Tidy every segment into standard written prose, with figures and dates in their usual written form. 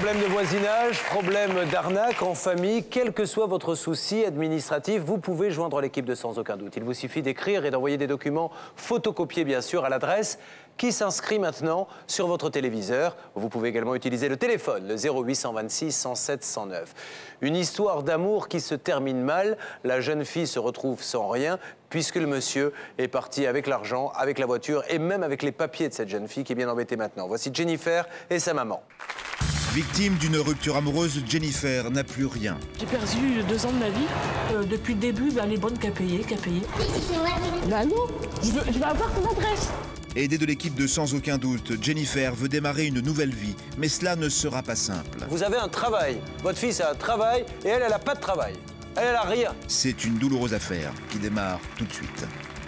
Problème de voisinage, problème d'arnaque en famille, quel que soit votre souci administratif, vous pouvez joindre l'équipe de Sans Aucun Doute. Il vous suffit d'écrire et d'envoyer des documents photocopiés, bien sûr, à l'adresse qui s'inscrit maintenant sur votre téléviseur. Vous pouvez également utiliser le téléphone, le 0826 107 109. Une histoire d'amour qui se termine mal. La jeune fille se retrouve sans rien puisque le monsieur est parti avec l'argent, avec la voiture et même avec les papiers de cette jeune fille qui est bien embêtée maintenant. Voici Jennifer et sa maman. Victime d'une rupture amoureuse, Jennifer n'a plus rien. J'ai perdu 2 ans de ma vie. Depuis le début, elle est bonne qu'à payer, Bah non, je vais avoir ton adresse. Aidée de l'équipe de Sans Aucun Doute, Jennifer veut démarrer une nouvelle vie. Mais cela ne sera pas simple. Vous avez un travail. Votre fils a un travail et elle n'a pas de travail. Elle a rien. C'est une douloureuse affaire qui démarre tout de suite.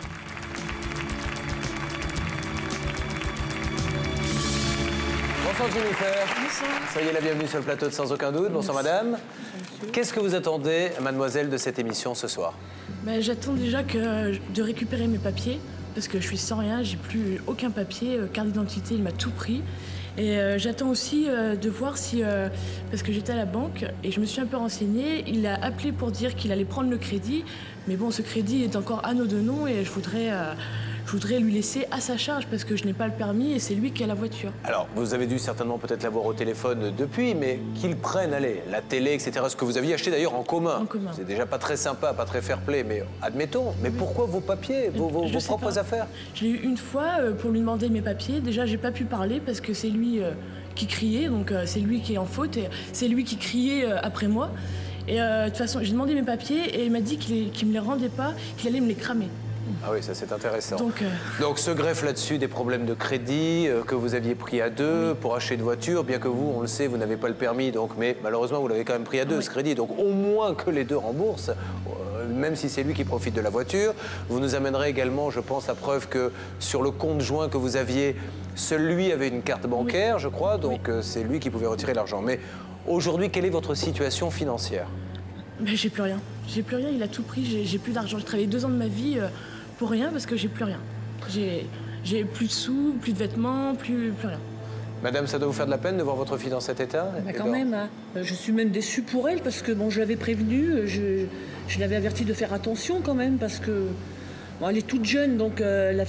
Bonsoir Jennifer. Bonsoir. Soyez la bienvenue sur le plateau de Sans Aucun Doute. Bonsoir madame. Qu'est-ce que vous attendez, mademoiselle, de cette émission ce soir? J'attends déjà de récupérer mes papiers parce que je suis sans rien, j'ai plus aucun papier, carte d'identité, il m'a tout pris. Et j'attends aussi de voir si, parce que j'étais à la banque et je me suis un peu renseignée, il a appelé pour dire qu'il allait prendre le crédit, mais bon, ce crédit est encore à nos deux noms et je voudrais lui laisser à sa charge parce que je n'ai pas le permis et c'est lui qui a la voiture. Alors, vous avez dû certainement peut-être l'avoir au téléphone depuis, mais qu'il prenne, allez, la télé, etc., ce que vous aviez acheté d'ailleurs en commun. En commun. C'est déjà pas très sympa, pas très fair-play, mais admettons. Mais pourquoi vos papiers, vos propres affaires? Je l'ai eu une fois pour lui demander mes papiers. Déjà, j'ai pas pu parler parce que c'est lui qui criait, donc c'est lui qui est en faute et c'est lui qui criait après moi. Et de toute façon, j'ai demandé mes papiers et il m'a dit qu'il me les rendait pas, qu'il allait me les cramer. Ah oui, ça c'est intéressant. Donc se greffe là-dessus des problèmes de crédit que vous aviez pris à deux pour acheter une voiture, bien que vous, on le sait, vous n'avez pas le permis, donc, mais malheureusement vous l'avez quand même pris à deux ce crédit, donc au moins que les deux remboursent, même si c'est lui qui profite de la voiture. Vous nous amènerez également, je pense, la preuve que sur le compte joint que vous aviez, celui avait une carte bancaire, je crois, donc c'est lui qui pouvait retirer l'argent. Mais aujourd'hui, quelle est votre situation financière? J'ai plus rien. J'ai plus rien, il a tout pris, j'ai plus d'argent. J'ai travaillé 2 ans de ma vie pour rien parce que j'ai plus rien. J'ai plus de sous, plus de vêtements, plus rien. Madame, ça doit vous faire de la peine de voir votre fille dans cet état? Quand même, hein. Je suis même déçue pour elle parce que bon, je l'avais prévenue, je l'avais avertie de faire attention quand même parce que bon, elle est toute jeune donc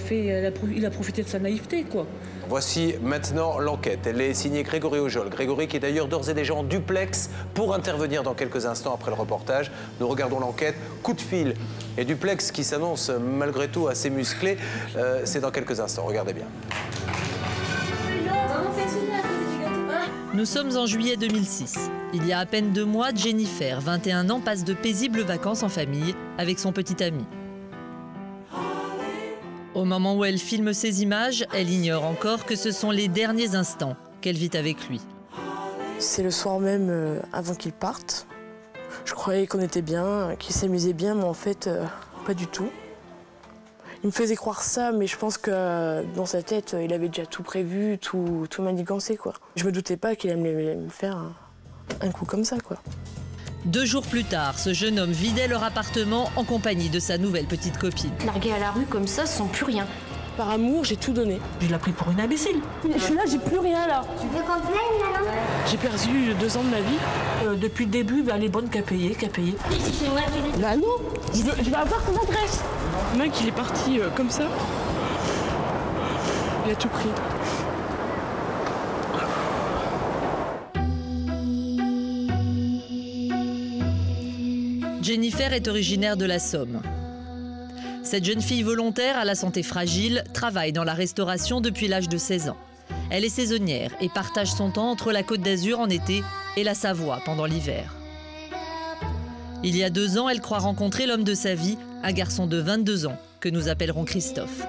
il a profité de sa naïveté quoi. Voici maintenant l'enquête. Elle est signée Grégory Ojol. Grégory qui est d'ailleurs d'ores et déjà en duplex pour intervenir dans quelques instants après le reportage. Nous regardons l'enquête. Coup de fil et duplex qui s'annonce malgré tout assez musclé. C'est dans quelques instants. Regardez bien. Nous sommes en juillet 2006. Il y a à peine 2 mois, Jennifer, 21 ans, passe de paisibles vacances en famille avec son petit ami. Au moment où elle filme ces images, elle ignore encore que ce sont les derniers instants qu'elle vit avec lui. C'est le soir même avant qu'il parte. Je croyais qu'on était bien, qu'il s'amusait bien, mais en fait, pas du tout. Il me faisait croire ça, mais je pense que dans sa tête, il avait déjà tout prévu, tout manigancé, quoi. Je me doutais pas qu'il allait me faire un coup comme ça, quoi. 2 jours plus tard, ce jeune homme vidait leur appartement en compagnie de sa nouvelle petite copine. Largué à la rue comme ça, sans plus rien. Par amour, j'ai tout donné. Je l'ai pris pour une imbécile. Je suis là, j'ai plus rien, là. Tu veux qu'on te l'aide, maman? J'ai perdu 2 ans de ma vie. Depuis le début, elle est bonne qu'à payer, Ici chez moi, tu veux... Bah non, je vais avoir ton adresse. Le mec, il est parti comme ça. Il a tout pris. Jennifer est originaire de la Somme. Cette jeune fille volontaire à la santé fragile travaille dans la restauration depuis l'âge de 16 ans. Elle est saisonnière et partage son temps entre la Côte d'Azur en été et la Savoie pendant l'hiver. Il y a 2 ans, elle croit rencontrer l'homme de sa vie, un garçon de 22 ans, que nous appellerons Christophe.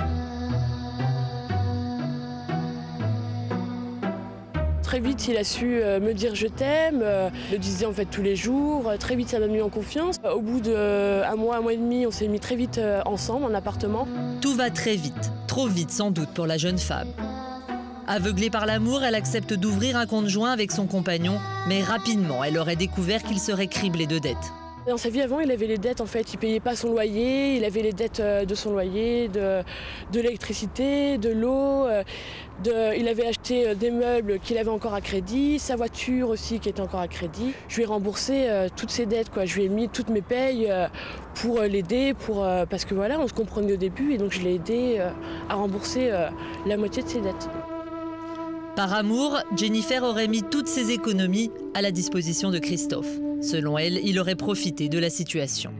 Très vite, il a su me dire je t'aime, le disait en fait tous les jours. Très vite, ça m'a mis en confiance. Au bout d'1 mois, 1 mois et demi, on s'est mis très vite ensemble en appartement. Tout va très vite, trop vite sans doute pour la jeune femme. Aveuglée par l'amour, elle accepte d'ouvrir un compte joint avec son compagnon, mais rapidement, elle aurait découvert qu'il serait criblé de dettes. Dans sa vie avant, il avait les dettes en fait. Il payait pas son loyer, il avait les dettes de son loyer, de l'électricité, de l'eau. Il avait acheté des meubles qu'il avait encore à crédit, sa voiture aussi qui était encore à crédit. Je lui ai remboursé toutes ses dettes, quoi. Je lui ai mis toutes mes payes pour l'aider, parce que voilà, on se comprenait au début et donc je l'ai aidé à rembourser la moitié de ses dettes. Par amour, Jennifer aurait mis toutes ses économies à la disposition de Christophe. Selon elle, il aurait profité de la situation.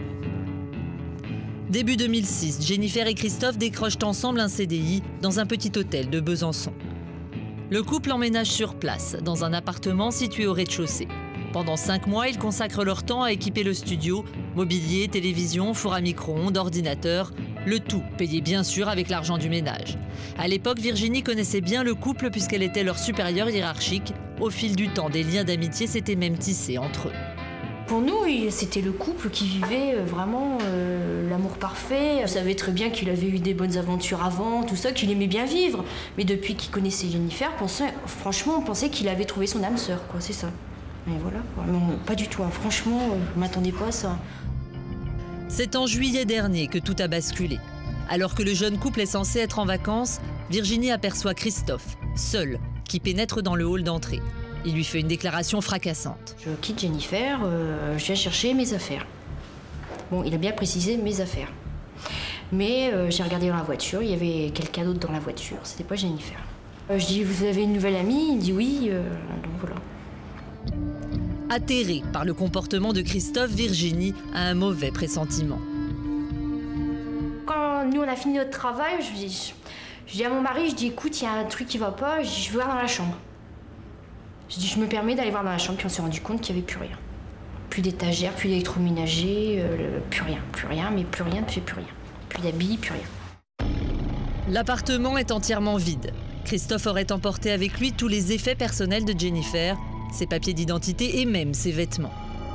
Début 2006, Jennifer et Christophe décrochent ensemble un CDI dans un petit hôtel de Besançon. Le couple emménage sur place, dans un appartement situé au rez-de-chaussée. Pendant 5 mois, ils consacrent leur temps à équiper le studio, mobilier, télévision, four à micro-ondes, ordinateur, le tout payé bien sûr avec l'argent du ménage. À l'époque, Virginie connaissait bien le couple puisqu'elle était leur supérieure hiérarchique. Au fil du temps, des liens d'amitié s'étaient même tissés entre eux. Pour nous, c'était le couple qui vivait vraiment l'amour parfait. On savait très bien qu'il avait eu des bonnes aventures avant, tout ça, qu'il aimait bien vivre. Mais depuis qu'il connaissait Jennifer, franchement, on pensait qu'il avait trouvé son âme sœur, quoi, c'est ça. Mais voilà, non, pas du tout, hein. Franchement, je ne m'attendais pas à ça. C'est en juillet dernier que tout a basculé. Alors que le jeune couple est censé être en vacances, Virginie aperçoit Christophe, seul, qui pénètre dans le hall d'entrée. Il lui fait une déclaration fracassante. Je quitte Jennifer, je viens chercher mes affaires. Bon, il a bien précisé mes affaires. Mais j'ai regardé dans la voiture, il y avait quelqu'un d'autre dans la voiture, c'était pas Jennifer. Je dis, vous avez une nouvelle amie? Il dit oui, donc voilà. Atterrée par le comportement de Christophe, Virginie a un mauvais pressentiment. Quand nous on a fini notre travail, je dis à mon mari, je dis écoute, il y a un truc qui va pas, je veux voir dans la chambre. Je dis je me permets d'aller voir dans la chambre, puis on s'est rendu compte qu'il n'y avait plus rien. Plus d'étagère, plus d'électroménager, plus rien, mais plus rien, plus rien. Plus d'habits, plus rien. L'appartement est entièrement vide. Christophe aurait emporté avec lui tous les effets personnels de Jennifer, ses papiers d'identité et même ses vêtements.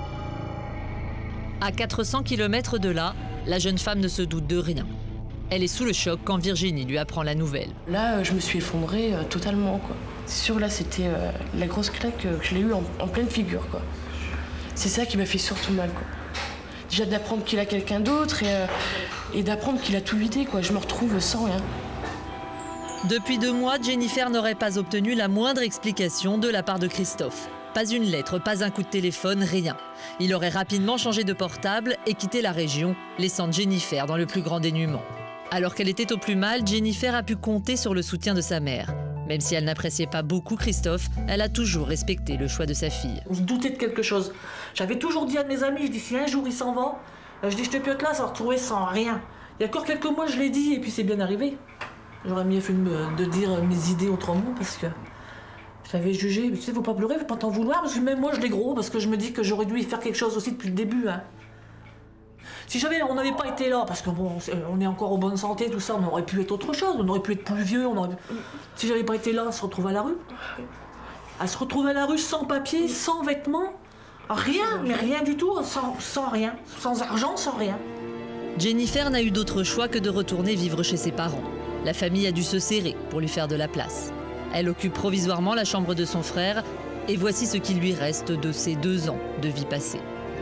À 400 km de là, la jeune femme ne se doute de rien. Elle est sous le choc quand Virginie lui apprend la nouvelle. Là, je me suis effondrée totalement, quoi. C'est sûr, là, c'était la grosse claque que je l'ai eue en pleine figure, quoi. C'est ça qui m'a fait surtout mal, quoi. Déjà d'apprendre qu'il a quelqu'un d'autre et d'apprendre qu'il a tout vidé, quoi. Je me retrouve sans rien. Depuis 2 mois, Jennifer n'aurait pas obtenu la moindre explication de la part de Christophe. Pas une lettre, pas un coup de téléphone, rien. Il aurait rapidement changé de portable et quitté la région, laissant Jennifer dans le plus grand dénuement. Alors qu'elle était au plus mal, Jennifer a pu compter sur le soutien de sa mère. Même si elle n'appréciait pas beaucoup Christophe, elle a toujours respecté le choix de sa fille. On se doutait de quelque chose. J'avais toujours dit à mes amis, je dis si un jour il s'en va, je dis je te piote là, ça va retrouver sans rien. Il y a encore quelques mois je l'ai dit et puis c'est bien arrivé. J'aurais mieux fait de dire mes idées autrement parce que je l'avais jugé. Mais tu sais, faut pas pleurer, faut pas t'en vouloir parce que même moi je l'ai gros parce que je me dis que j'aurais dû y faire quelque chose aussi depuis le début. Hein. Si on n'avait pas été là, parce que bon, on est encore en bonne santé, tout ça, on aurait pu être autre chose, on aurait pu être plus vieux, si j'avais pas été là, on se retrouve à la rue. À se retrouver à la rue sans papier, sans vêtements, rien, mais rien du tout, sans rien, sans argent, sans rien. Jennifer n'a eu d'autre choix que de retourner vivre chez ses parents. La famille a dû se serrer pour lui faire de la place. Elle occupe provisoirement la chambre de son frère et voici ce qui lui reste de ses 2 ans de vie passée.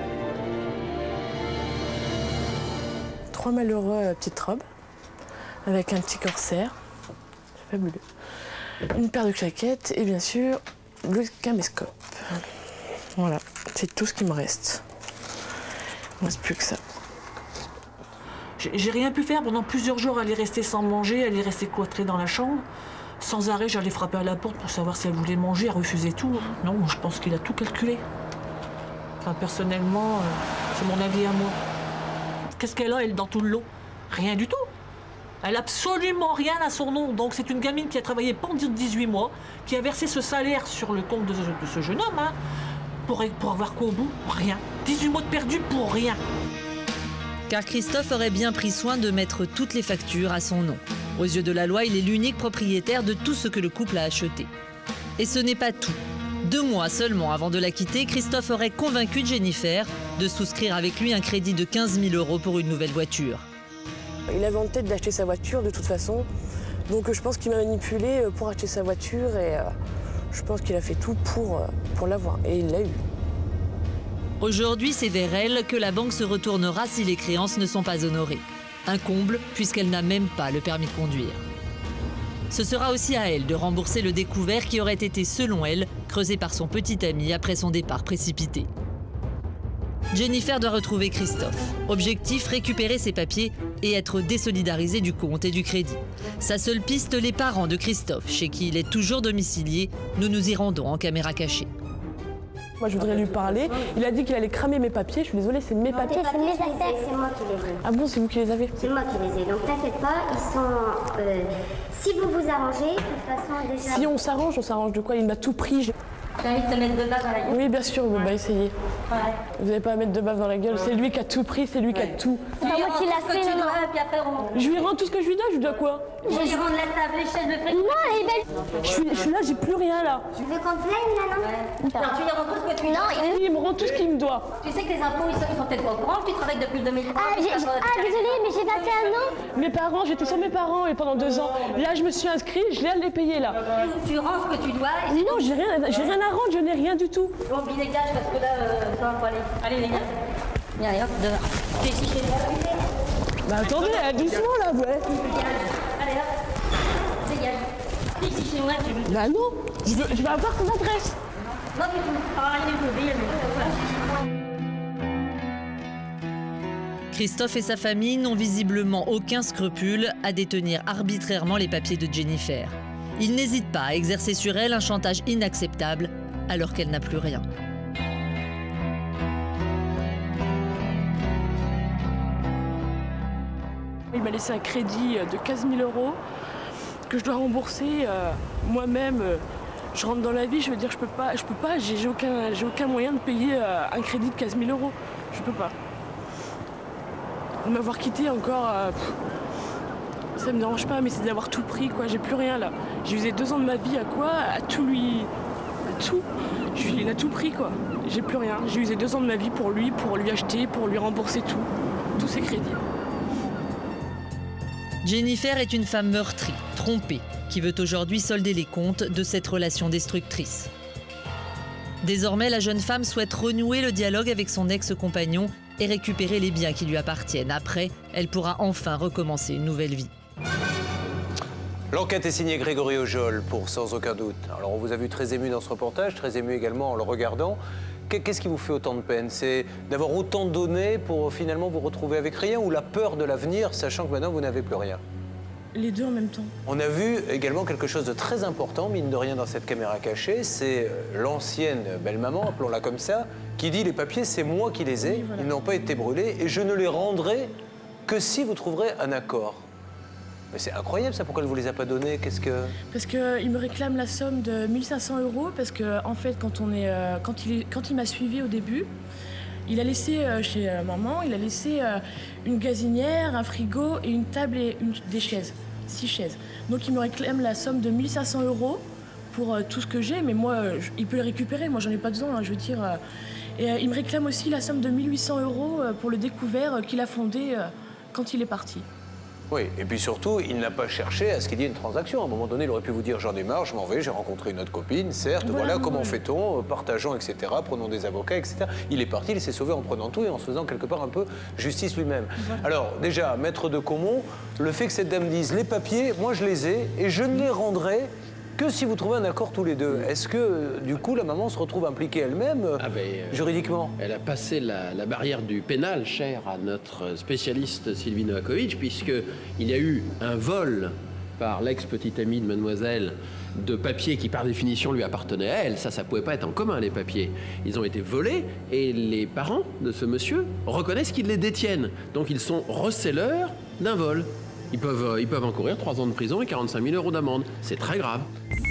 3 malheureux petites robes avec un petit corsaire, fabuleux. Une paire de claquettes et bien sûr le caméscope. Voilà, c'est tout ce qui me reste. Il ne reste plus que ça. J'ai rien pu faire pendant plusieurs jours, elle est restée sans manger, elle est restée cloîtrée dans la chambre. Sans arrêt, j'allais frapper à la porte pour savoir si elle voulait manger, elle refusait tout. Non, je pense qu'il a tout calculé. Enfin, personnellement, c'est mon avis à moi. Qu'est-ce qu'elle a, elle, dans tout le lot? Rien du tout. Elle n'a absolument rien à son nom. Donc c'est une gamine qui a travaillé pendant 18 mois, qui a versé ce salaire sur le compte de ce jeune homme, hein, pour avoir quoi au bout? Rien. 18 mois de perdu pour rien. Car Christophe aurait bien pris soin de mettre toutes les factures à son nom. Aux yeux de la loi, il est l'unique propriétaire de tout ce que le couple a acheté. Et ce n'est pas tout. 2 mois seulement avant de la quitter, Christophe aurait convaincu Jennifer de souscrire avec lui un crédit de 15 000 € pour une nouvelle voiture. Il avait en tête d'acheter sa voiture de toute façon, donc je pense qu'il m'a manipulé pour acheter sa voiture et je pense qu'il a fait tout pour l'avoir et il l'a eu. Aujourd'hui, c'est vers elle que la banque se retournera si les créances ne sont pas honorées. Un comble, puisqu'elle n'a même pas le permis de conduire. Ce sera aussi à elle de rembourser le découvert qui aurait été, selon elle, creusé par son petit ami après son départ précipité. Jennifer doit retrouver Christophe. Objectif, récupérer ses papiers et être désolidarisée du compte et du crédit. Sa seule piste, les parents de Christophe, chez qui il est toujours domicilié. Nous nous y rendons en caméra cachée. Moi, je voudrais lui parler. Il a dit qu'il allait cramer mes papiers. Je suis désolée, c'est mes papiers. C'est mes affaires. C'est moi qui les ai. Ah bon, c'est vous qui les avez? C'est moi qui les ai. Donc t'inquiète pas, ils sont... si vous vous arrangez, de toute façon déjà... Si on s'arrange de quoi? Il m'a tout pris. T'as envie de te mettre de bave dans la gueule? Oui, bien sûr, on va essayer. Ouais. Vous n'allez pas à mettre de bave dans la gueule. C'est lui qui a tout pris, c'est lui qui a tout. C'est pas moi qui l'a fait, non. Puis après, Je lui rends tout ce que je lui dois, je lui dois quoi? Je lui rends la table, les chaises, le frigo. Non, elle est belle. Je suis là, j'ai plus rien là. Tu veux qu'on te plaigne là, non? Non, tu lui rends tout ce que tu dois. Oui, il me rend tout ce qu'il me doit. Tu sais que les impôts, ils sont peut-être pas au courant, tu travailles depuis le 2003. Désolée, mais j'ai 21 ans. Mes parents, j'étais sans mes parents et pendant 2 ans. Là, je me suis inscrite, je l'ai à les payer là. Tu rends ce que tu dois. Mais non, j'ai rien à rendre, je n'ai rien du tout. Bon, puis dégage parce que là, ça va pas aller. Allez, les gars. Viens, allez, hop, dehors. Tu es ici chez moi. Bah attendez, doucement là, ouais. Allez, hop. Dégage. Tu es ici chez moi, tu veux. Bah non, je vais avoir ton adresse. Non, tu peux. Rien de Christophe et sa famille n'ont visiblement aucun scrupule à détenir arbitrairement les papiers de Jennifer. Ils n'hésitent pas à exercer sur elle un chantage inacceptable alors qu'elle n'a plus rien. Il m'a laissé un crédit de 15 000 € que je dois rembourser moi-même. Je rentre dans la vie, je veux dire, je peux pas, j'ai aucun moyen de payer un crédit de 15 000 €. Je peux pas. De m'avoir quitté encore, ça me dérange pas, mais c'est d'avoir tout pris, quoi. J'ai plus rien là. J'ai usé 2 ans de ma vie à quoi? À tout lui. À tout. Il a tout pris, quoi. J'ai plus rien. J'ai usé 2 ans de ma vie pour lui acheter, pour lui rembourser tout. Tous ses crédits. Jennifer est une femme meurtrie, trompée, qui veut aujourd'hui solder les comptes de cette relation destructrice. Désormais, la jeune femme souhaite renouer le dialogue avec son ex-compagnon et récupérer les biens qui lui appartiennent. Après, elle pourra enfin recommencer une nouvelle vie. L'enquête est signée Grégory Ojol pour Sans aucun doute. Alors on vous a vu très ému dans ce reportage, très ému également en le regardant. Qu'est-ce qui vous fait autant de peine? C'est d'avoir autant donné pour finalement vous retrouver avec rien ou la peur de l'avenir, sachant que maintenant vous n'avez plus rien? Les deux en même temps. On a vu également quelque chose de très important, mine de rien, dans cette caméra cachée. C'est l'ancienne belle-maman, appelons-la comme ça, qui dit « Les papiers, c'est moi qui les ai, oui, voilà. Ils n'ont pas été brûlés et je ne les rendrai que si vous trouverez un accord. » Mais c'est incroyable ça, pourquoi elle ne vous les a pas donnés? Qu'est-ce que... Parce qu'il me réclame la somme de 1 500 € parce que en fait, quand il m'a suivi au début, il a laissé chez maman, il a laissé une gazinière, un frigo et une table et des chaises, 6 chaises. Donc il me réclame la somme de 1 500 € pour tout ce que j'ai, mais moi, il peut le récupérer, moi j'en ai pas besoin, hein, je veux dire. Et il me réclame aussi la somme de 1 800 € pour le découvert qu'il a fondé quand il est parti. Oui, et puis surtout, il n'a pas cherché à ce qu'il y ait une transaction. À un moment donné, il aurait pu vous dire « j'en ai marre, je m'en vais, j'ai rencontré une autre copine, certes, voilà comment fait-on, partageons, etc., prenons des avocats, etc. » Il est parti, il s'est sauvé en prenant tout et en se faisant quelque part un peu justice lui-même. Voilà. Alors, déjà, maître de Caumont, le fait que cette dame dise « les papiers, moi je les ai et je ne les rendrai que si vous trouvez un accord tous les deux », est-ce que, du coup, la maman se retrouve impliquée elle-même, juridiquement? Elle a passé la barrière du pénal, chère à notre spécialiste Sylvie Novakovic, puisqu'il y a eu un vol par l'ex-petite amie de mademoiselle de papiers qui, par définition, lui appartenaient à elle. Ça pouvait pas être en commun, les papiers. Ils ont été volés et les parents de ce monsieur reconnaissent qu'ils les détiennent. Donc, ils sont receleurs d'un vol. Ils peuvent encourir 3 ans de prison et 45 000 € d'amende. C'est très grave.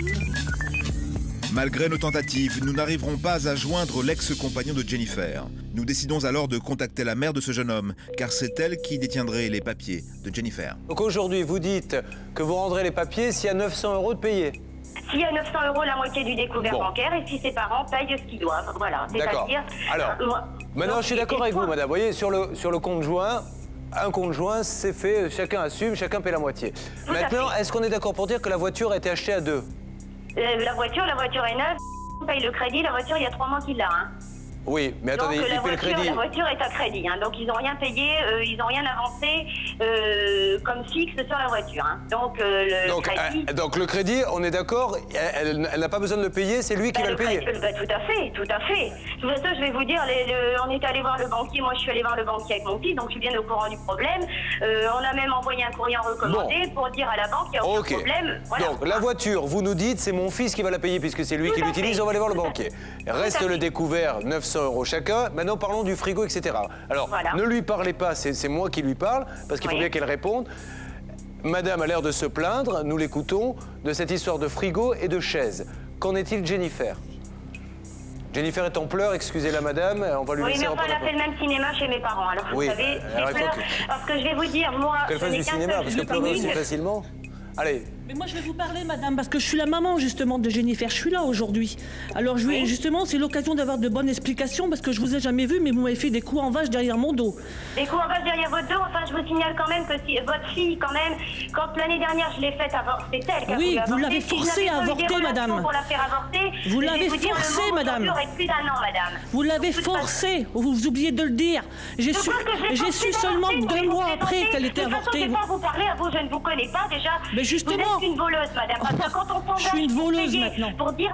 Malgré nos tentatives, nous n'arriverons pas à joindre l'ex-compagnon de Jennifer. Nous décidons alors de contacter la mère de ce jeune homme, car c'est elle qui détiendrait les papiers de Jennifer. Donc aujourd'hui, vous dites que vous rendrez les papiers s'il y a 900 € de payés. S'il y a 900 €, la moitié du découvert bancaire, et si ses parents payent ce qu'ils doivent. Voilà. D'accord. Alors, maintenant, je suis d'accord avec vous, madame. Vous voyez, sur le compte joint, un compte joint, c'est fait, chacun assume, chacun paie la moitié. Maintenant, est-ce qu'on est d'accord pour dire que la voiture a été achetée à 2? La voiture est neuve, on paye le crédit, la voiture, il y a 3 mois qu'il l'a. Hein. Oui, mais attendez, donc, il paie le crédit. La voiture est à crédit, hein, donc ils n'ont rien payé, ils n'ont rien avancé comme fixe sur la voiture. Hein. Donc, donc le crédit, on est d'accord, elle n'a pas besoin de le payer, c'est lui qui va le payer. Tout à fait, tout à fait. De toute façon, je vais vous dire, on est allé voir le banquier, moi je suis allée voir le banquier avec mon fils, donc je suis bien au courant du problème. On a même envoyé un courrier recommandé pour dire à la banque qu'il n'y a aucun problème. Voilà. Donc la voiture, vous nous dites, c'est mon fils qui va la payer puisque c'est lui qui l'utilise, on va aller voir le banquier. Reste le découvert, 900 € chacun. Maintenant parlons du frigo, etc. Alors, ne lui parlez pas, c'est moi qui lui parle, parce qu'il faut bien qu'elle réponde. Madame a l'air de se plaindre, nous l'écoutons, de cette histoire de frigo et de chaise. Qu'en est-il, Jennifer? Jennifer est en pleurs, excusez-la madame, on va lui laisser reprendre. Oui, mais enfin, elle a fait le même cinéma chez mes parents, alors vous savez, c'est pleurs, parce que je vais vous dire, moi... Qu'elle fasse du cinéma, parce que pleurer aussi facilement. Allez. Mais moi, je vais vous parler, madame, parce que je suis la maman, justement, de Jennifer. Je suis là aujourd'hui. Alors, justement, c'est l'occasion d'avoir de bonnes explications, parce que je vous ai jamais vu, mais vous m'avez fait des coups en vache derrière mon dos. Des coups en vache derrière votre dos? Enfin, je vous signale quand même que si votre fille, quand même, quand l'année dernière, je l'ai faite avorter, c'est elle qui a voulu avorter. Vous l'avez forcée à avorter, madame. Pour la faire avorter, vous l'avez forcée, madame. Plus d'un an, madame. Vous l'avez forcée. Vous oubliez de le dire. J'ai su seulement 2 mois après qu'elle était avortée. Je ne vais pas vous parler à vous, je ne vous connais pas déjà. Mais justement. Vous êtes une voleuse, madame. Parce que quand on s'engage, je suis une voleuse maintenant. Pour dire,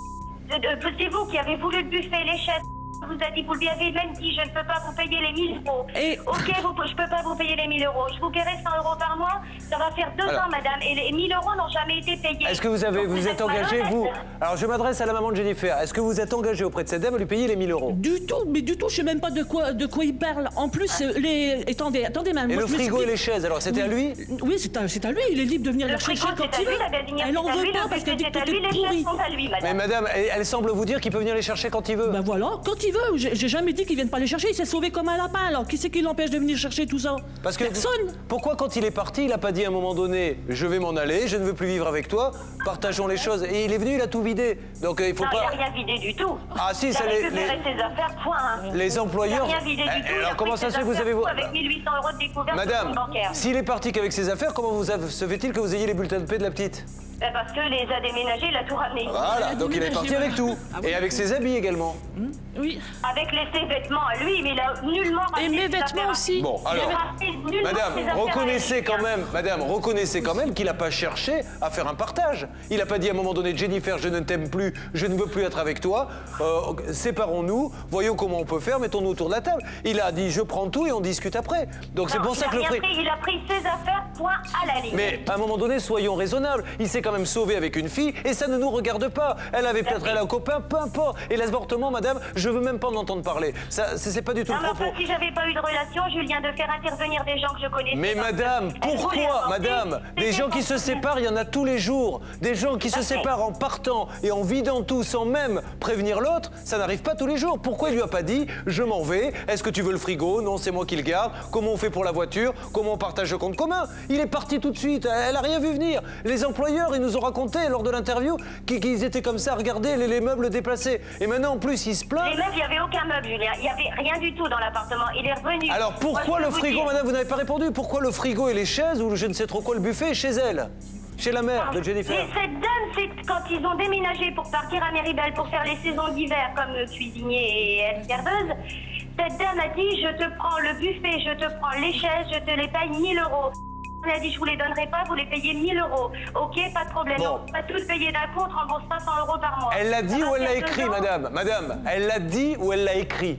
c'est vous qui avez voulu le buffet, les chaises. Vous a dit, vous lui avez même dit, je ne peux pas vous payer les 1000 €. Ok, je ne peux pas vous payer les 1000 €. Je vous paierai 100 € par mois. Ça va faire 2 ans, madame. Et les 1000 € n'ont jamais été payés. Est-ce que vous êtes engagé, vous? Alors, je m'adresse à la maman de Jennifer. Est-ce que vous êtes engagé auprès de cette dame à lui payer les 1000 €? Du tout, mais du tout. Je ne sais même pas de quoi il parle. En plus, attendez, madame. Et le frigo et les chaises, alors c'était à lui? Oui, c'est à lui. Il est libre de venir la chercher quand il veut. Elle n'en veut pas parce qu'elle dit que tout est pourri. Mais madame, elle semble vous dire qu'il peut venir les chercher quand il veut. Ben voilà, quand il veut. J'ai jamais dit qu'il vienne pas les chercher, il s'est sauvé comme un lapin, alors qui c'est qui l'empêche de venir chercher tout ça? Parce que personne. Pourquoi quand il est parti, il a pas dit à un moment donné, je vais m'en aller, je ne veux plus vivre avec toi, partageons les choses. Et il est venu, il a tout vidé. Donc il faut pas... Non, il n'a rien vidé du tout. Ah si, ça ses affaires, point. Les employeurs... Il n'a rien vidé du tout. Alors comment ça se fait que vous avez... Avec 1800 € de découvert Madame, s'il est parti qu'avec ses affaires, comment se fait-il que vous ayez les bulletins de paie de la petite? Parce que les a déménagés, il a tout ramené. Voilà, donc il est parti avec tout. Et avec ses habits également. Oui. Avec ses vêtements à lui, mais il a nullement ramené. Et mes vêtements aussi. Bon, alors, madame, reconnaissez quand même qu'il n'a pas cherché à faire un partage. Il n'a pas dit à un moment donné, Jennifer, je ne t'aime plus, je ne veux plus être avec toi, séparons-nous, voyons comment on peut faire, mettons-nous autour de la table. Il a dit, je prends tout et on discute après. Donc c'est pour ça que le prix... Il a pris ses affaires, point à la ligne. Mais à un moment donné, soyons raisonnables. Il s'est quand même sauvé avec une fille et ça ne nous regarde pas. Elle avait peut-être un copain, peu importe. Et l'avortement, madame, je veux même pas en entendre parler. Ça, c'est pas du tout le propos. Si j'avais pas eu de relation, Julien, de faire intervenir des gens que je connaissais. Mais madame, pourquoi, madame? Des gens qui se séparent, il y en a tous les jours. Des gens qui se séparent en partant et en vidant tout sans même prévenir l'autre, ça n'arrive pas tous les jours. Pourquoi il lui a pas dit, je m'en vais, est-ce que tu veux le frigo? Non, c'est moi qui le garde. Comment on fait pour la voiture? Comment on partage le compte commun? Il est parti tout de suite, elle a rien vu venir. Les employeurs, ils nous ont raconté lors de l'interview qu'ils étaient comme ça à regarder les meubles déplacés. Et maintenant, en plus, ils se plaignent. Les meubles, il n'y avait aucun meuble, Julien. Il n'y avait rien du tout dans l'appartement. Il est revenu. Alors pourquoi le frigo, madame, vous n'avez pas répondu? Pourquoi le frigo et les chaises ou je ne sais trop quoi, le buffet, chez elle? Chez la mère de Jennifer. Mais cette dame, c'est quand ils ont déménagé pour partir à Méribel pour faire les saisons d'hiver comme cuisinier et serveuse, cette dame a dit, je te prends le buffet, je te prends les chaises, je te les paye 1000 €. Elle a dit, je vous les donnerai pas, vous les payez 1000 €. Ok, pas de problème. Bon. On va tous payer d'un coup, on te rembourse 500 € par mois. Elle l'a dit ou elle l'a écrit, madame? Madame, elle l'a dit ou elle l'a écrit?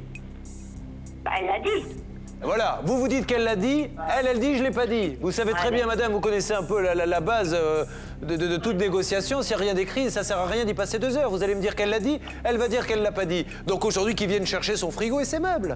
Bah, elle l'a dit. Voilà, vous dites qu'elle l'a dit, elle dit, je l'ai pas dit. Vous savez très bien, madame, vous connaissez un peu la base de toute négociation. S'il n'y a rien d'écrit, ça sert à rien d'y passer 2 heures. Vous allez me dire qu'elle l'a dit, elle va dire qu'elle l'a pas dit. Donc aujourd'hui, qu'ils viennent chercher son frigo et ses meubles.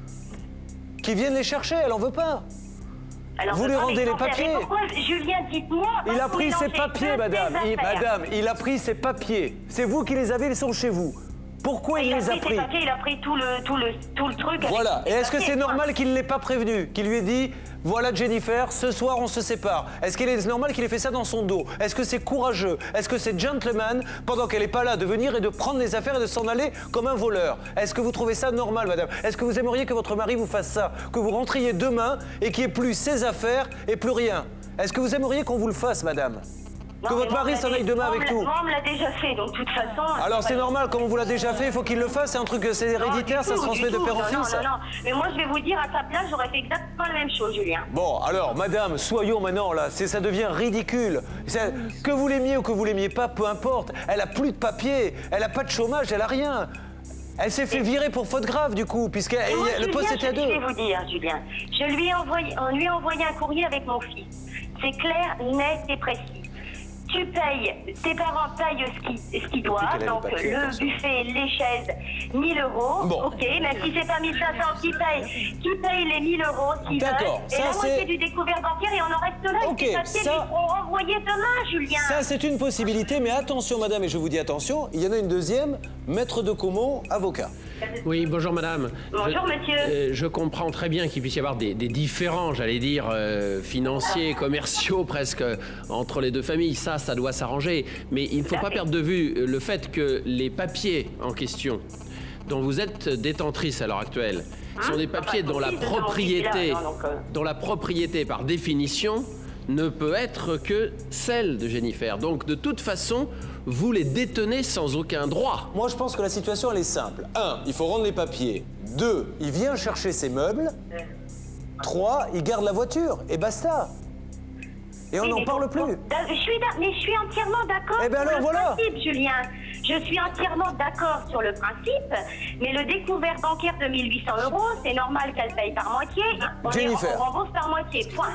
Qu'ils viennent les chercher, elle en veut pas. Alors, vous lui rendez les papiers. Pourquoi, Julien, dites-moi. Il a pris ses papiers, madame. Madame, il a pris ses papiers. C'est vous qui les avez, ils sont chez vous. Pourquoi il les a pris? Il a pris tout le truc. Voilà. Et est-ce que c'est normal qu'il ne l'ait pas prévenu? Qu'il lui ait dit, voilà Jennifer, ce soir on se sépare. Est-ce qu'il est normal qu'il ait fait ça dans son dos? Est-ce que c'est courageux? Est-ce que c'est gentleman, pendant qu'elle n'est pas là, de venir et de prendre les affaires et de s'en aller comme un voleur? Est-ce que vous trouvez ça normal, madame? Est-ce que vous aimeriez que votre mari vous fasse ça? Que vous rentriez demain et qu'il n'y ait plus ses affaires et plus rien? Est-ce que vous aimeriez qu'on vous le fasse, madame? Que votre mari s'en aille demain avec tout. Moi, on me l'a déjà fait, donc de toute façon... Alors c'est normal, comme on vous l'a déjà fait, il faut qu'il le fasse, c'est un truc, c'est héréditaire, ça se transmet de père en fils. Non. Mais moi, je vais vous dire, à sa place, j'aurais fait exactement la même chose, Julien. Bon, alors, madame, soyons maintenant là, ça devient ridicule. Que vous l'aimiez ou que vous l'aimiez pas, peu importe. Elle a plus de papier, elle a pas de chômage, elle a rien. Elle s'est fait virer pour faute grave, du coup, puisque le poste était à 2. Je vais vous dire, Julien, on lui a envoyé un courrier avec mon fils. C'est clair, net et précis. Tu payes, tes parents payent ce qu'ils doivent, donc le buffet, les chaises, 1 000 €. Bon. Ok, même si c'est pas 1 500, qui paye les 1 000 € s'ils veulent. Et la moitié du découvert bancaire et on en reste là. Ok, et ces papiers lui seront renvoyés demain, Julien. Ça, c'est une possibilité, mais attention, madame, et je vous dis attention, il y en a une deuxième, maître de Caumont, avocat. Oui, bonjour madame. Bonjour monsieur. Je comprends très bien qu'il puisse y avoir des différends, j'allais dire, financiers, commerciaux presque, entre les deux familles. Ça doit s'arranger. Mais il ne faut pas perdre de vue le fait que les papiers en question, dont vous êtes détentrice à l'heure actuelle, sont des papiers dont la propriété, par définition, ne peut être que celle de Jennifer. Donc, de toute façon, vous les détenez sans aucun droit. Moi, je pense que la situation, elle est simple. 1, il faut rendre les papiers. 2, il vient chercher ses meubles. 3, il garde la voiture. Et basta. Et on n'en parle plus. Je suis entièrement d'accord sur le principe, Julien. Je suis entièrement d'accord sur le principe, mais le découvert bancaire de 1 800 €, c'est normal qu'elle paye par moitié. Jennifer. On rembourse par moitié. Point.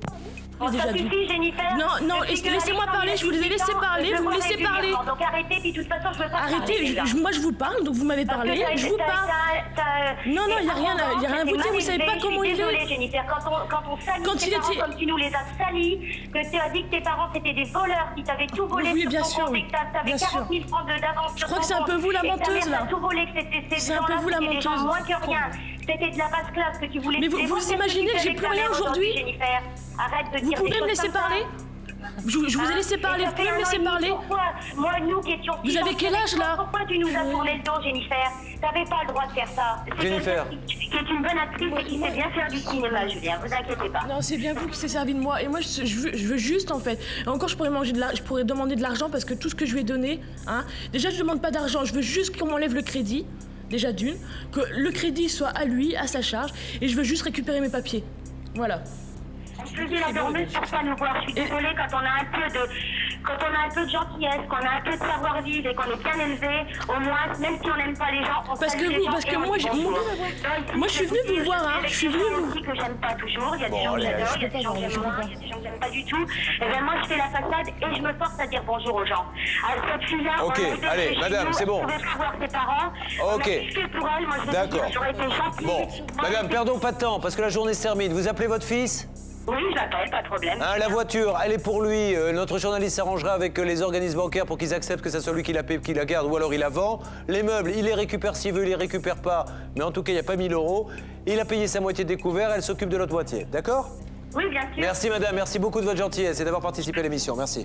Ça suffit, Jennifer. Non, laissez-moi parler, je vous ai laissé parler, vous me laissez parler. Donc arrêtez, puis de toute façon, je veux pas arrêtez, moi je vous parle, donc vous m'avez parlé, je vous parle. Non, il n'y a rien à vous dire, vous savez pas comment il est. Désolée, Jennifer, quand on salit tes parents comme tu nous les as salis, que tu as dit que tes parents c'était des voleurs, qui t'avaient tout volé sur ton compte, et que t'avais 40 000 francs d'avance. Je crois que c'est un peu vous la menteuse, là. C'est un peu vous la menteuse. Moins que rien. C'était de la basse classe que tu voulais. Mais vous imaginez que j'ai plus rien aujourd'hui? Arrête de dire. Vous pouvez me laisser parler? Je vous ai laissé parler, vous pouvez me laisser parler? Moi, nous qui étions... Vous avez quel âge, là? Pourquoi tu nous as tourné le dos, Jennifer? T'avais pas le droit de faire ça. Jennifer. Qui est une bonne actrice et qui sait bien faire du cinéma, Julien. Vous inquiétez pas. Non, c'est bien vous qui s'est servi de moi. Et moi, je veux juste, en fait... Encore, je pourrais demander de l'argent parce que tout ce que je lui ai donné... Hein, déjà, je demande pas d'argent. Je veux juste qu'on m'enlève le crédit. Déjà d'une. Que le crédit soit à lui, à sa charge. Et je veux juste récupérer mes papiers. Voilà. Je dis la dormeuse pour pas nous voir. Je suis désolée, quand on a un peu de gentillesse, qu'on a un peu de savoir-vivre et qu'on est bien élevé, au moins, même si on n'aime pas les gens, on salue les gens. Parce que moi, moi, je suis venue vous voir, hein. Je suis venue vous... aussi que j'aime pas toujours. Il y a des gens qui adorent, il y a des gens qui aiment moins, il y a des gens qui n'aiment pas du tout. Et bien moi, je fais la façade et je me force à dire bonjour aux gens. Cette fille-là, ok, allez, madame, c'est bon. On ne pouvait pas voir ses parents. Ok. Pour elle, moi, je veux dire, j'aurais été gentille. Bon, madame, perdons pas de temps, parce que la journée se termine. Vous appelez votre fils? Oui, j'appelle, pas de problème. Hein, la voiture, elle est pour lui. Notre journaliste s'arrangera avec les organismes bancaires pour qu'ils acceptent que c'est celui qui la paie, qui la garde, ou alors il la vend. Les meubles, il les récupère s'il veut, il les récupère pas. Mais en tout cas, il n'y a pas 1 000 €. Il a payé sa moitié de découvert, elle s'occupe de l'autre moitié. D'accord? Oui, bien sûr. Merci, madame. Merci beaucoup de votre gentillesse et d'avoir participé à l'émission. Merci.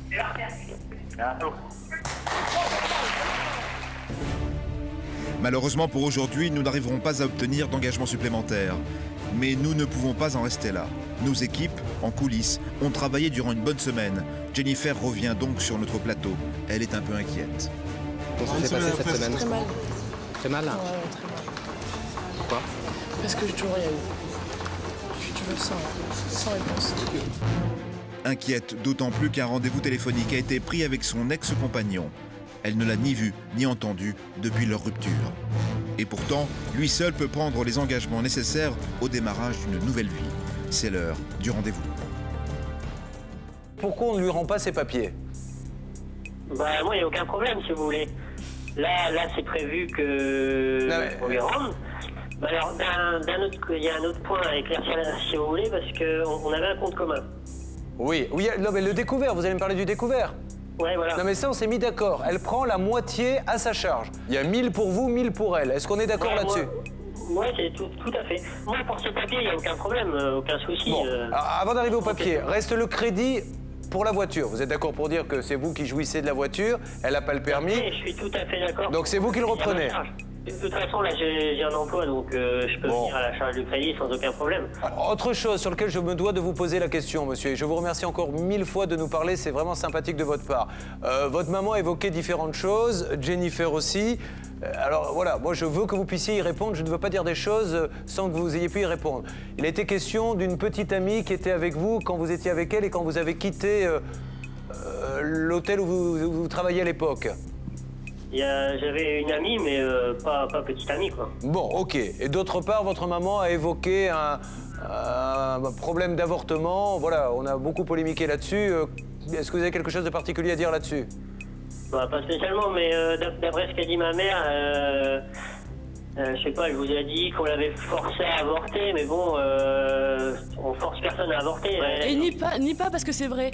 Malheureusement pour aujourd'hui, nous n'arriverons pas à obtenir d'engagement supplémentaire. Mais nous ne pouvons pas en rester là. Nos équipes, en coulisses, ont travaillé durant une bonne semaine. Jennifer revient donc sur notre plateau. Elle est un peu inquiète. Qu'est-ce qui s'est passé cette semaine? Très mal. Très mal, là? Ouais, très mal. Pourquoi? Parce que j'ai toujours rien eu. Je suis toujours sans réponse. Inquiète, d'autant plus qu'un rendez-vous téléphonique a été pris avec son ex-compagnon. Elle ne l'a ni vu ni entendu depuis leur rupture. Et pourtant, lui seul peut prendre les engagements nécessaires au démarrage d'une nouvelle vie. C'est l'heure du rendez-vous. Pourquoi on ne lui rend pas ses papiers? Bah moi, il n'y a aucun problème, si vous voulez. Là c'est prévu que on lui rende. Bah, alors, il y a un autre point à éclaircir là, si vous voulez, parce qu'on avait un compte commun. Oui, non, mais le découvert, vous allez me parler du découvert. Ouais, voilà. Non mais ça, on s'est mis d'accord. Elle prend la moitié à sa charge. Il y a 1 000 pour vous, 1 000 pour elle. Est-ce qu'on est d'accord là-dessus? Oui, c'est tout à fait. Moi, pour ce papier, il n'y a aucun problème, aucun souci. Bon, avant d'arriver au papier, reste le crédit pour la voiture. Vous êtes d'accord pour dire que c'est vous qui jouissez de la voiture, elle n'a pas le permis? Oui, je suis tout à fait d'accord. Donc c'est vous qui le reprenez? De toute façon, là, j'ai un emploi, donc je peux venir à la charge du crédit sans aucun problème. Alors, autre chose sur laquelle je me dois de vous poser la question, monsieur, et je vous remercie encore 1000 fois de nous parler, c'est vraiment sympathique de votre part. Votre maman a évoqué différentes choses, Jennifer aussi. Alors voilà, moi je veux que vous puissiez y répondre, je ne veux pas dire des choses sans que vous ayez pu y répondre. Il a été question d'une petite amie qui était avec vous quand vous étiez avec elle et quand vous avez quitté l'hôtel où vous travailliez à l'époque. J'avais une amie, mais pas petite amie, quoi. Bon, ok. Et d'autre part, votre maman a évoqué un problème d'avortement. Voilà, on a beaucoup polémiqué là-dessus. Est-ce que vous avez quelque chose de particulier à dire là-dessus? Bah, pas spécialement, mais d'après ce qu'a dit ma mère, je sais pas, elle vous a dit qu'on l'avait forcé à avorter, mais bon, on force personne à avorter. Et ni pas parce que c'est vrai.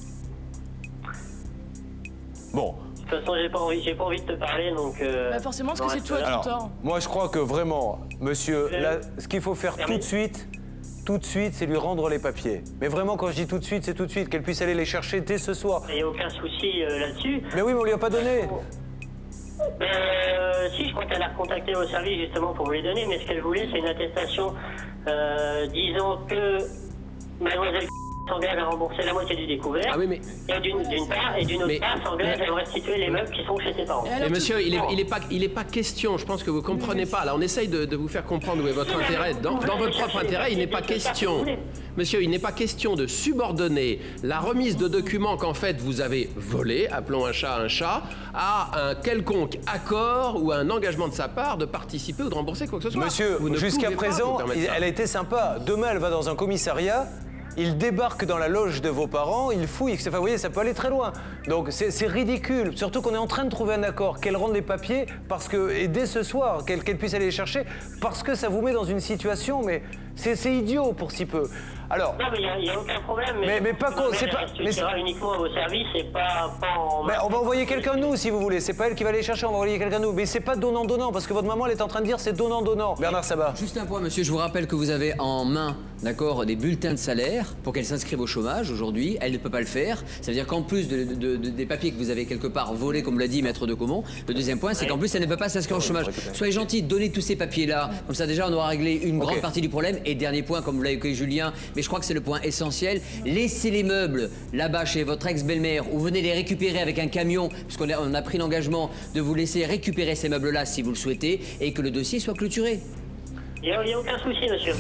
Bon. De toute façon, j'ai pas envie de te parler, donc... Bah forcément, parce que c'est toi qui tort. Moi, je crois que vraiment, monsieur, là, ce qu'il faut faire tout de suite, c'est lui rendre les papiers. Mais vraiment, quand je dis tout de suite, c'est tout de suite, qu'elle puisse aller les chercher dès ce soir. Il n'y a aucun souci là-dessus. Mais oui, mais on lui a pas donné. Si, je crois qu'elle a recontacté au service justement pour vous les donner, mais ce qu'elle voulait, c'est une attestation disant que mademoiselle s'engage à rembourser la moitié du découvert. Ah oui, mais... Et d'une part, et d'une autre part, s'engage à restituer les meubles qui sont chez ses parents. Mais monsieur, il est pas question, je pense que vous comprenez pas. Là, on essaye de vous faire comprendre où est votre intérêt. Dans votre propre intérêt, il n'est pas question... Monsieur, il n'est pas question de subordonner la remise de documents qu'en fait vous avez volés, appelons un chat, à un quelconque accord ou un engagement de sa part de participer ou de rembourser quoi que ce soit. Monsieur, jusqu'à présent, elle a été sympa. Demain, elle va dans un commissariat. Il débarque dans la loge de vos parents, il fouille, enfin, vous voyez, ça peut aller très loin. Donc c'est ridicule, surtout qu'on est en train de trouver un accord, qu'elle rende les papiers, parce que, et dès ce soir, qu'elle puisse aller les chercher, parce que ça vous met dans une situation, mais c'est idiot pour si peu. Alors, non, mais il n'y a aucun problème. Mais pas qu'on... C'est pas... Mais c'est uniquement à vos services et pas en... Mais on va envoyer quelqu'un de nous, si vous voulez. C'est pas elle qui va les chercher, on va envoyer quelqu'un de nous. Mais c'est pas donnant-donnant, parce que votre maman, elle est en train de dire c'est donnant-donnant. Bernard Sabat. Juste un point, monsieur. Je vous rappelle que vous avez en main, d'accord, des bulletins de salaire pour qu'elle s'inscrive au chômage aujourd'hui. Elle ne peut pas le faire. Ça veut dire qu'en plus des papiers que vous avez quelque part volés, comme l'a dit Maître de Caumont, le deuxième point, c'est qu'en plus, elle ne peut pas s'inscrire au chômage. Soyez gentil, donnez tous ces papiers-là. Comme ça, déjà, on aura réglé une grande partie du problème. Et dernier point, comme vous l'avez évoqué, Julien, mais je crois que c'est le point essentiel. Laissez les meubles là-bas chez votre ex-belle-mère ou venez les récupérer avec un camion, puisqu'on a pris l'engagement de vous laisser récupérer ces meubles-là si vous le souhaitez et que le dossier soit clôturé. Il n'y a aucun souci, monsieur.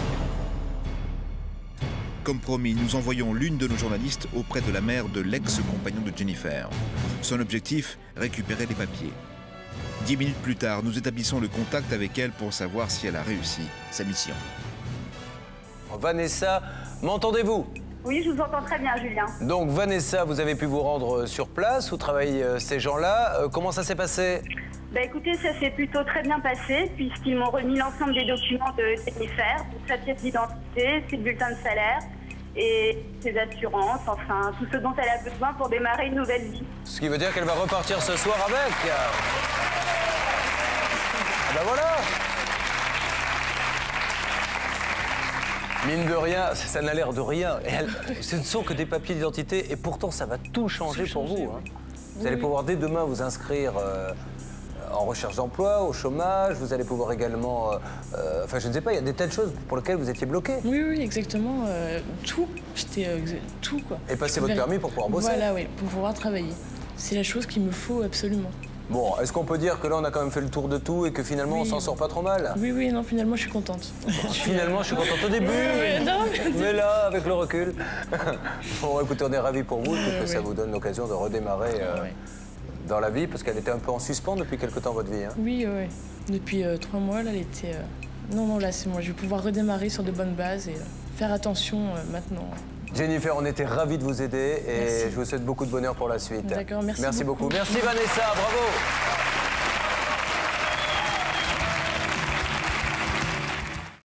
Comme promis, nous envoyons l'une de nos journalistes auprès de la mère de l'ex-compagnon de Jennifer. Son objectif, récupérer les papiers. 10 minutes plus tard, nous établissons le contact avec elle pour savoir si elle a réussi sa mission. Vanessa, m'entendez-vous? Oui, je vous entends très bien, Julien. Donc Vanessa, vous avez pu vous rendre sur place où travaillent ces gens-là. Comment ça s'est passé? Bah écoutez, ça s'est plutôt très bien passé puisqu'ils m'ont remis l'ensemble des documents de Jennifer, sa pièce d'identité, ses bulletins de salaire et ses assurances, enfin tout ce dont elle a besoin pour démarrer une nouvelle vie. Ce qui veut dire qu'elle va repartir ce soir avec. Ah ben voilà. Mine de rien, ça n'a l'air de rien. Ce ne sont que des papiers d'identité et pourtant ça va tout changer pour vous. Hein. Vous allez pouvoir dès demain vous inscrire en recherche d'emploi, au chômage, vous allez pouvoir également... enfin, je ne sais pas, il y a des tas de choses pour lesquelles vous étiez bloqué. Oui, exactement. Tout. J'étais... tout, quoi. Et passer votre permis pour pouvoir bosser. Voilà, oui, pour pouvoir travailler. C'est la chose qu'il me faut absolument. Bon, est-ce qu'on peut dire que là, on a quand même fait le tour de tout et que finalement, on s'en sort pas trop mal? Oui, non, finalement, je suis contente. Finalement, je suis contente au début, mais là, avec le recul... Bon, écoutez, on est ravis pour vous, que ça vous donne l'occasion de redémarrer dans la vie, parce qu'elle était un peu en suspens depuis quelque temps, votre vie. Hein. Oui. Depuis 3 mois, là, elle était... Non, là, c'est moi. Je vais pouvoir redémarrer sur de bonnes bases et faire attention maintenant. Jennifer, on était ravis de vous aider et merci. Je vous souhaite beaucoup de bonheur pour la suite. D'accord, merci beaucoup. Merci Vanessa, bravo.